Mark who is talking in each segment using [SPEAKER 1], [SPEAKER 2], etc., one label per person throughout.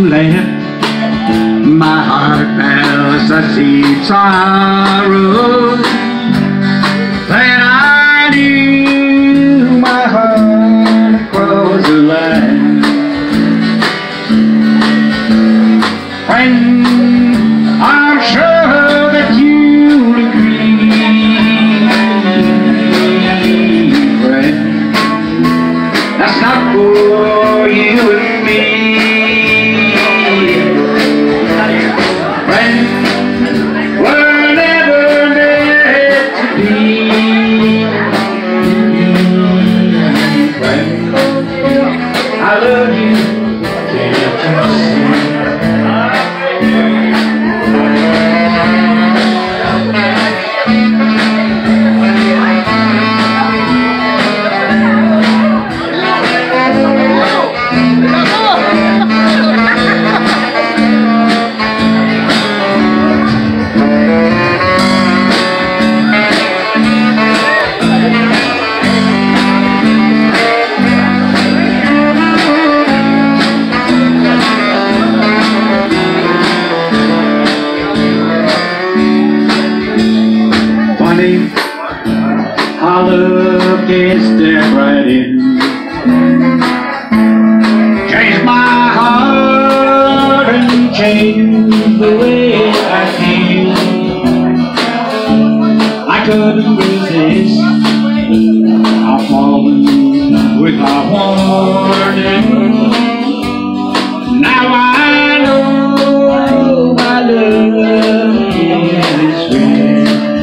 [SPEAKER 1] left my heart as a deep sorrow. Then I knew my heart crossed the line. Friend, I'm sure that you'll agree, friend, that's not for you and me. Friend, we're never meant to be. Friend, I love you, can't you see? Our love can step right in, change my heart and change the way I feel. I couldn't resist, I've fallen without warning. Now I know my love is real.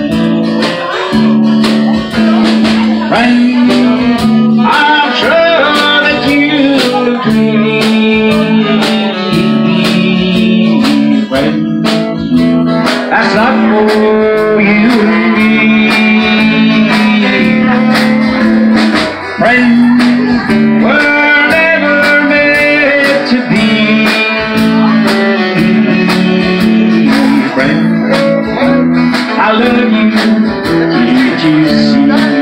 [SPEAKER 1] Friend, I'm sure that you'll agree. Friend, that's not for you and me. Friend, we're never meant to be. Friend, I love you, can't you see?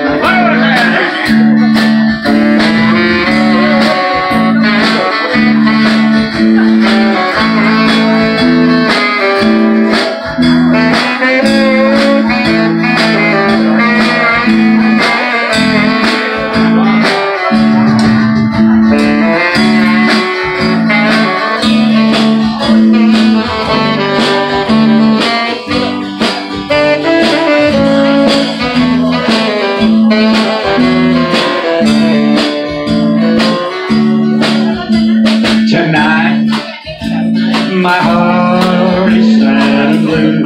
[SPEAKER 1] Tonight, my heart is sad and blue.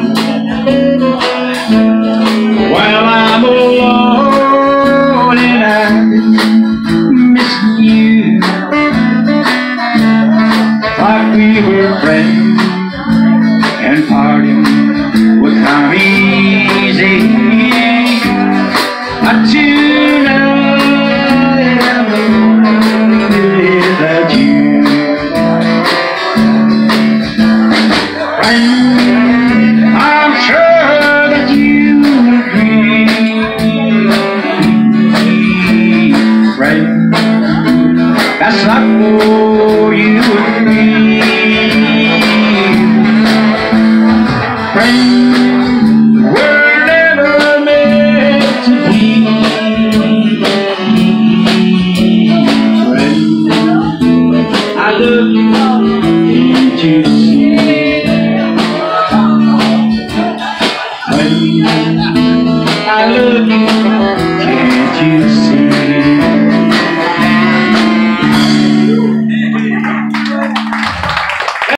[SPEAKER 1] While I'm alone and I'm missing you. Thought we were friends and parting would come easy. But tonight I'm without you. I'm sure that you agree. Friend, that's not for you and me. Friend, we're never meant to be. Friend, I love you, can't you see? I love you, can't you